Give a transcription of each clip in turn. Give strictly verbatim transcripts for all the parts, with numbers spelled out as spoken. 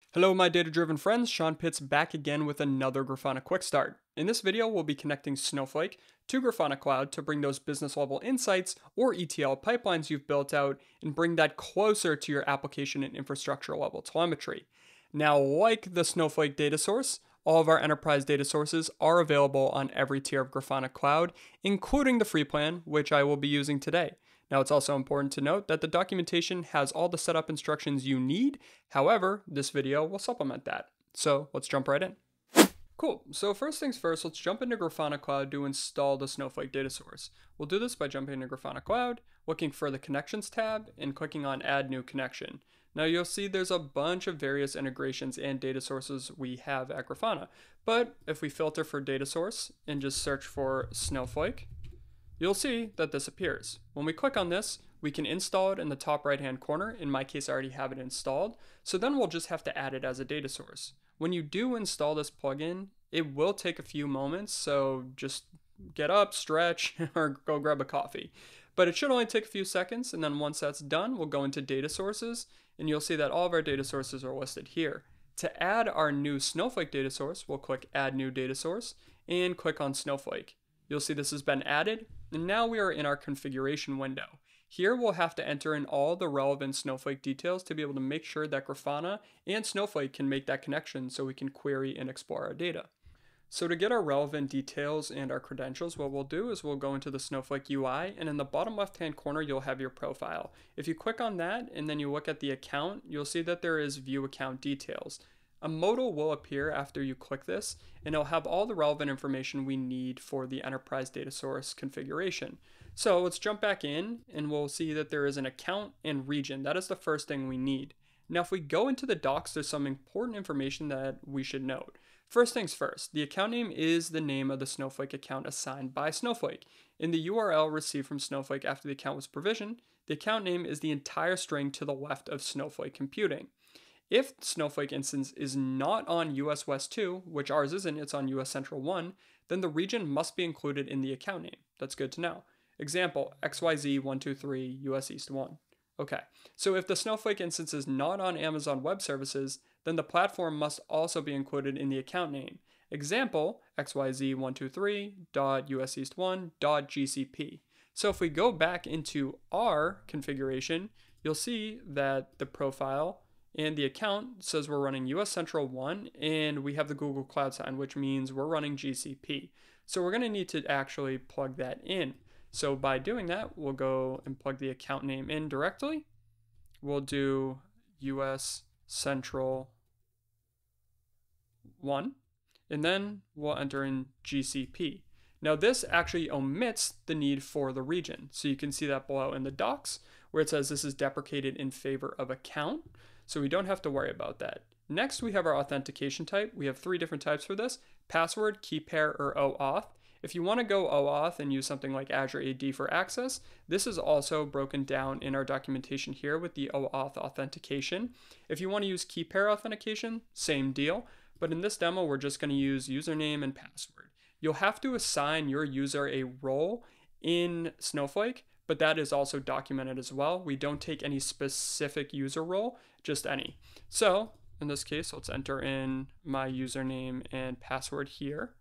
Hello, my data-driven friends. Shawn Pitts back again with another Grafana Quickstart. In this video, we'll be connecting Snowflake to Grafana Cloud to bring those business-level insights or E T L pipelines you've built out and bring that closer to your application and infrastructure level telemetry. Now, like the Snowflake data source, all of our enterprise data sources are available on every tier of Grafana Cloud, including the free plan, which I will be using today. Now, it's also important to note that the documentation has all the setup instructions you need. However, this video will supplement that. So let's jump right in. Cool, so first things first, let's jump into Grafana Cloud to install the Snowflake data source. We'll do this by jumping into Grafana Cloud, looking for the Connections tab, and clicking on Add New Connection. Now you'll see there's a bunch of various integrations and data sources we have at Grafana, but if we filter for data source and just search for Snowflake, you'll see that this appears. When we click on this, we can install it in the top right hand corner. In my case, I already have it installed. So then we'll just have to add it as a data source. When you do install this plugin, it will take a few moments. So just get up, stretch, or go grab a coffee. But it should only take a few seconds. And then once that's done, we'll go into data sources and you'll see that all of our data sources are listed here. To add our new Snowflake data source, we'll click Add New Data Source and click on Snowflake. You'll see this has been added, and now we are in our configuration window. Here we'll have to enter in all the relevant Snowflake details to be able to make sure that Grafana and Snowflake can make that connection so we can query and explore our data. So to get our relevant details and our credentials, what we'll do is we'll go into the Snowflake U I, and in the bottom left-hand corner, you'll have your profile. If you click on that and then you look at the account, you'll see that there is View Account Details. A modal will appear after you click this, and it'll have all the relevant information we need for the enterprise data source configuration. So let's jump back in, and we'll see that there is an account and region. That is the first thing we need. Now, if we go into the docs, there's some important information that we should note. First things first, the account name is the name of the Snowflake account assigned by Snowflake. In the U R L received from Snowflake after the account was provisioned, the account name is the entire string to the left of Snowflake computing. If the Snowflake instance is not on U S West two, which ours isn't, it's on U S Central one, then the region must be included in the account name. That's good to know. Example, X Y Z one two three U S East one. Okay, so if the Snowflake instance is not on Amazon Web Services, then the platform must also be included in the account name. Example, X Y Z one two three dot U S East one dot G C P. So if we go back into our configuration, you'll see that the profile and the account says we're running U S Central one, and we have the Google Cloud sign, which means we're running G C P. So we're going to need to actually plug that in. So by doing that, we'll go and plug the account name in directly. We'll do U S Central one, and then we'll enter in G C P. Now this actually omits the need for the region. So you can see that below in the docs where it says this is deprecated in favor of account. So we don't have to worry about that. Next, we have our authentication type. We have three different types for this: password, key pair, or OAuth. If you want to go OAuth and use something like Azure A D for access, this is also broken down in our documentation here with the OAuth authentication. If you want to use key pair authentication, same deal. But in this demo, we're just going to use username and password. You'll have to assign your user a role in Snowflake, but that is also documented as well. We don't take any specific user role, just any. So in this case, let's enter in my username and password here.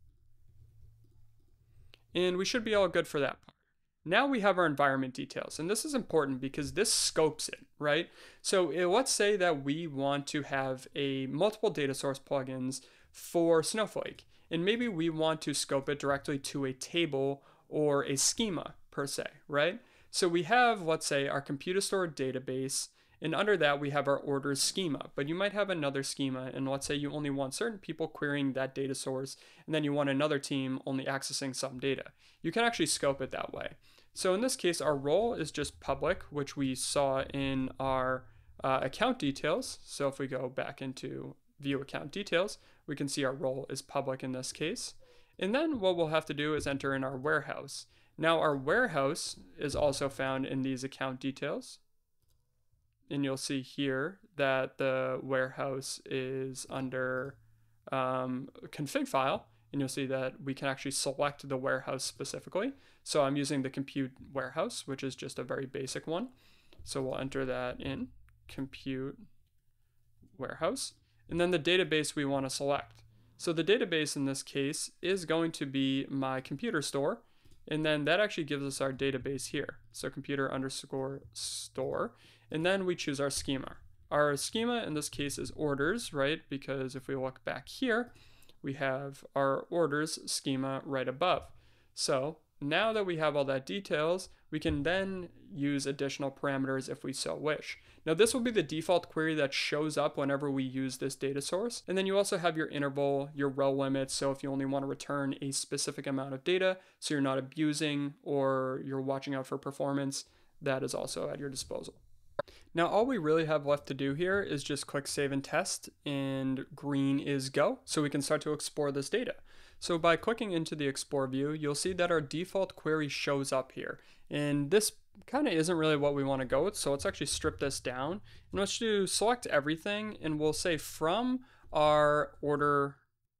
And we should be all good for that part. Now we have our environment details, and this is important because this scopes it, right? So let's say that we want to have a multiple data source plugins for Snowflake, and maybe we want to scope it directly to a table or a schema per se, right? So we have, let's say, our computer store database, and under that we have our orders schema, but you might have another schema, and let's say you only want certain people querying that data source, and then you want another team only accessing some data. You can actually scope it that way. So in this case, our role is just public, which we saw in our uh, account details. So if we go back into view account details, we can see our role is public in this case. And then what we'll have to do is enter in our warehouse. Now our warehouse is also found in these account details. And you'll see here that the warehouse is under um, config file, and you'll see that we can actually select the warehouse specifically. So I'm using the compute warehouse, which is just a very basic one. So we'll enter that in, compute warehouse, and then the database we want to select. So the database in this case is going to be my computer store, and then that actually gives us our database here. So computer underscore store, and then we choose our schema. Our schema in this case is orders, right? Because if we look back here, we have our orders schema right above. So now that we have all that details, we can then use additional parameters if we so wish. Now this will be the default query that shows up whenever we use this data source. And then you also have your interval, your row limits. So if you only want to return a specific amount of data, so you're not abusing or you're watching out for performance, that is also at your disposal. Now all we really have left to do here is just click save and test, and green is go. So we can start to explore this data. So by clicking into the explore view, you'll see that our default query shows up here. And this kind of isn't really what we want to go with. So let's actually strip this down, and let's do select everything, and we'll say from our order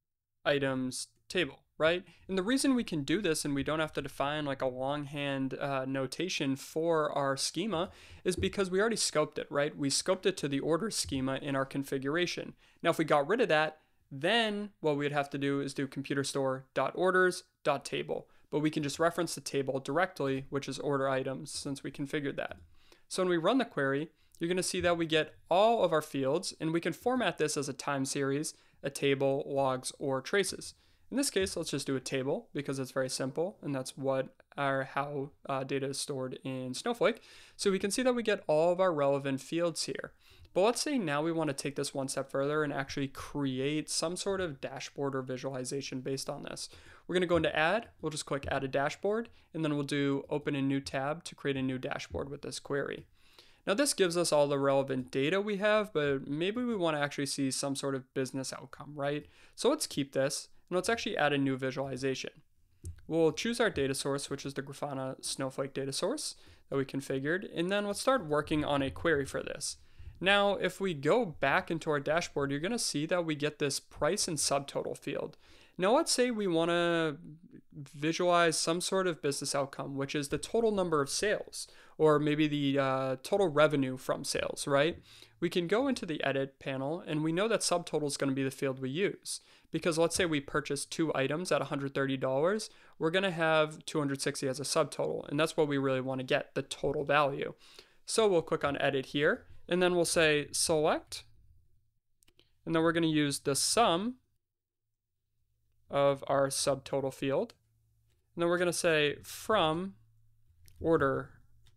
items table, right? And the reason we can do this and we don't have to define like a longhand uh, notation for our schema is because we already scoped it, right? We scoped it to the order schema in our configuration. Now, if we got rid of that, then what we'd have to do is do computer store.orders.table, but we can just reference the table directly, which is order items, since we configured that. So when we run the query, you're going to see that we get all of our fields, and we can format this as a time series, a table, logs, or traces. In this case, let's just do a table because it's very simple, and that's what our how uh, data is stored in Snowflake. So we can see that we get all of our relevant fields here. But let's say now we want to take this one step further and actually create some sort of dashboard or visualization based on this. We're going to go into add, we'll just click add a dashboard, and then we'll do open a new tab to create a new dashboard with this query. Now this gives us all the relevant data we have, but maybe we want to actually see some sort of business outcome, right? So let's keep this, and let's actually add a new visualization. We'll choose our data source, which is the Grafana Snowflake data source that we configured, and then let's start working on a query for this. Now, if we go back into our dashboard, you're going to see that we get this price and subtotal field. Now, let's say we want to visualize some sort of business outcome, which is the total number of sales, or maybe the uh, total revenue from sales, right? We can go into the edit panel, and we know that subtotal is going to be the field we use. Because let's say we purchase two items at one hundred thirty dollars, we're going to have two hundred sixty as a subtotal, and that's what we really want to get, the total value. So we'll click on edit here, and then we'll say select, and then we're going to use the sum of our subtotal field, and then we're going to say from order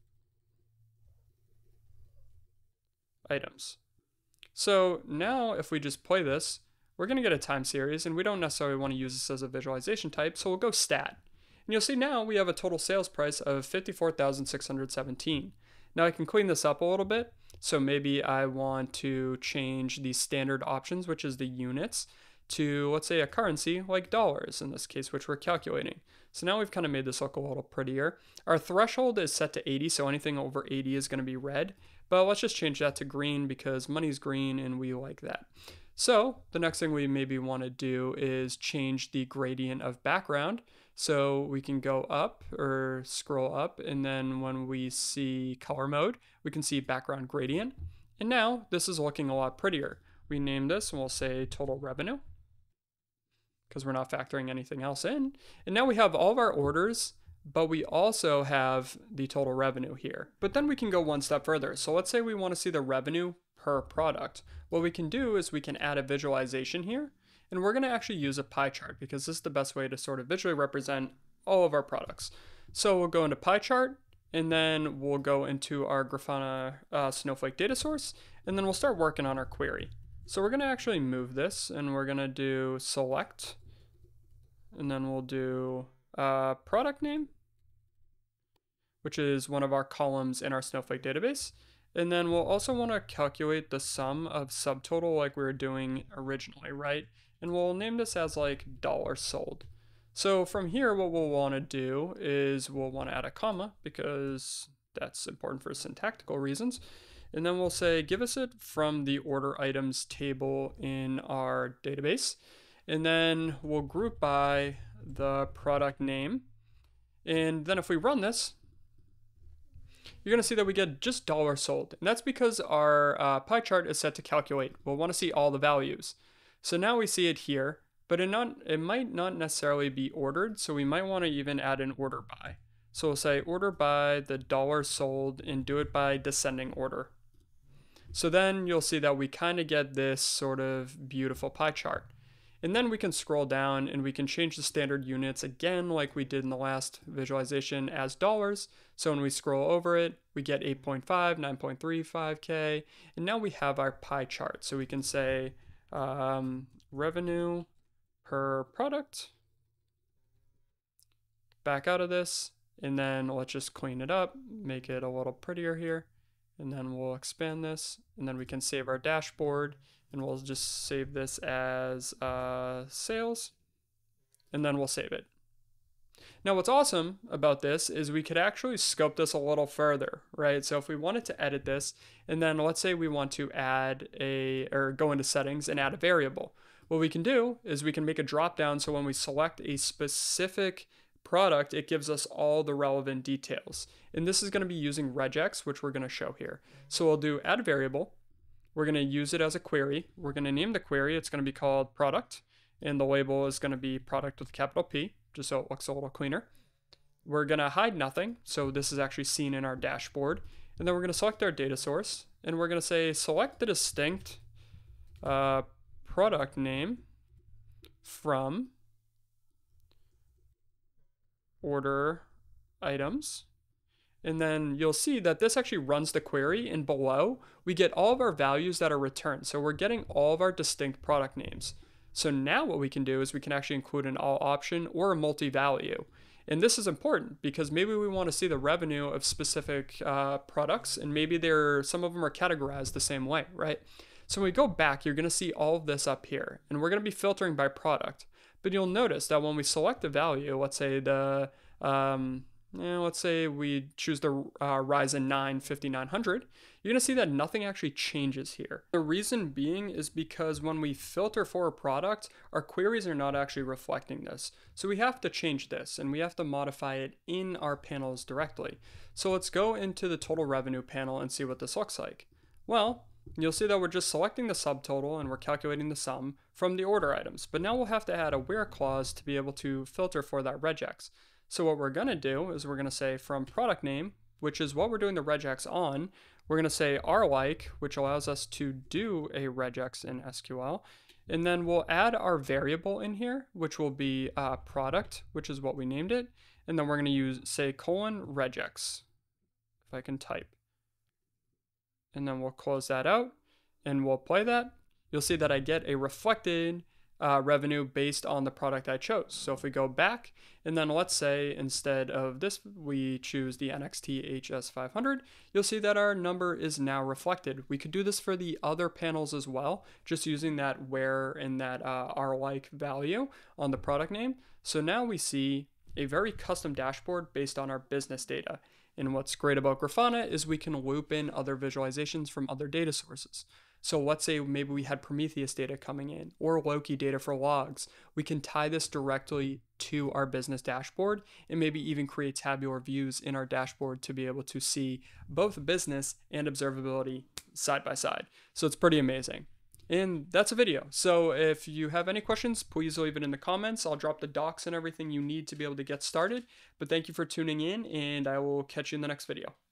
items. So now if we just play this, we're going to get a time series, and we don't necessarily want to use this as a visualization type, so we'll go stat. And you'll see now we have a total sales price of fifty-four thousand six hundred seventeen. Now I can clean this up a little bit. So maybe I want to change the standard options, which is the units, to let's say a currency like dollars in this case, which we're calculating. So now we've kind of made this look a little prettier. Our threshold is set to eighty, so anything over eighty is going to be red. But let's just change that to green because money's green and we like that. So the next thing we maybe want to do is change the gradient of background. So we can go up or scroll up, and then when we see color mode, we can see background gradient. And now this is looking a lot prettier. We name this and we'll say total revenue because we're not factoring anything else in. And now we have all of our orders, but we also have the total revenue here. But then we can go one step further. So let's say we want to see the revenue per product. What we can do is we can add a visualization here, and we're going to actually use a pie chart because this is the best way to sort of visually represent all of our products. So we'll go into pie chart, and then we'll go into our Grafana uh, Snowflake data source, and then we'll start working on our query. So we're going to actually move this, and we're going to do select, and then we'll do uh, product name, which is one of our columns in our Snowflake database. And then we'll also want to calculate the sum of subtotal like we were doing originally, right? And we'll name this as like dollar sold. So from here, what we'll want to do is we'll want to add a comma because that's important for syntactical reasons. And then we'll say, give us it from the order items table in our database. And then we'll group by the product name. And then if we run this, you're going to see that we get just dollar sold. And that's because our uh, pie chart is set to calculate. We'll want to see all the values. So now we see it here, but it, not, it might not necessarily be ordered. So we might want to even add an order by. So we'll say order by the dollar sold and do it by descending order. So then you'll see that we kind of get this sort of beautiful pie chart. And then we can scroll down and we can change the standard units again like we did in the last visualization as dollars. So when we scroll over it, we get eight point five, nine point three five K, and now we have our pie chart. So we can say um, revenue per product, back out of this, and then let's just clean it up, make it a little prettier here, and then we'll expand this, and then we can save our dashboard. And we'll just save this as uh, sales, and then we'll save it. Now what's awesome about this is we could actually scope this a little further, right? So if we wanted to edit this, and then let's say we want to add a, or go into settings and add a variable. What we can do is we can make a drop down so when we select a specific product, it gives us all the relevant details. And this is going to be using regex, which we're going to show here. So we'll do add a variable. We're going to use it as a query. We're going to name the query. It's going to be called product, and the label is going to be product with a capital P, just so it looks a little cleaner. We're going to hide nothing, so this is actually seen in our dashboard. And then we're going to select our data source, and we're going to say select the distinct uh, product name from order items. And then you'll see that this actually runs the query, and below we get all of our values that are returned. So we're getting all of our distinct product names. So now what we can do is we can actually include an all option or a multi-value. And this is important because maybe we want to see the revenue of specific uh, products, and maybe they're, some of them are categorized the same way, right? So when we go back, you're going to see all of this up here, and we're going to be filtering by product. But you'll notice that when we select the value, let's say the um, Yeah, let's say we choose the uh, Ryzen nine fifty-nine hundred, you're going to see that nothing actually changes here. The reason being is because when we filter for a product, our queries are not actually reflecting this. So we have to change this, and we have to modify it in our panels directly. So let's go into the total revenue panel and see what this looks like. Well, you'll see that we're just selecting the subtotal and we're calculating the sum from the order items. But now we'll have to add a where clause to be able to filter for that regex. So what we're going to do is we're going to say from product name, which is what we're doing the regex on, we're going to say r-like, which allows us to do a regex in S Q L. And then we'll add our variable in here, which will be uh, product, which is what we named it. And then we're going to use, say, colon regex, if I can type. And then we'll close that out and we'll play that. You'll see that I get a reflected Uh, revenue based on the product I chose. So if we go back, and then let's say instead of this we choose the N X T H S five hundred, you'll see that our number is now reflected. We could do this for the other panels as well, just using that where and that uh, r-like value on the product name. So now we see a very custom dashboard based on our business data. And what's great about Grafana is we can loop in other visualizations from other data sources. So let's say maybe we had Prometheus data coming in or Loki data for logs. We can tie this directly to our business dashboard and maybe even create tabular views in our dashboard to be able to see both business and observability side by side. So it's pretty amazing. And that's a video. So if you have any questions, please leave it in the comments. I'll drop the docs and everything you need to be able to get started. But thank you for tuning in, and I will catch you in the next video.